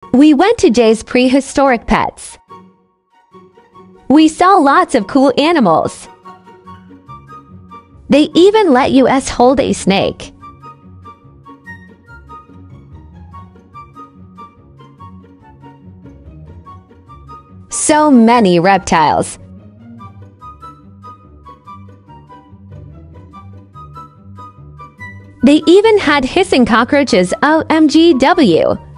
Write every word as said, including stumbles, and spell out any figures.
We went to Jay's Prehistoric Pets. We saw lots of cool animals. They even let us hold a snake. So many reptiles. They even had hissing cockroaches. O M G W.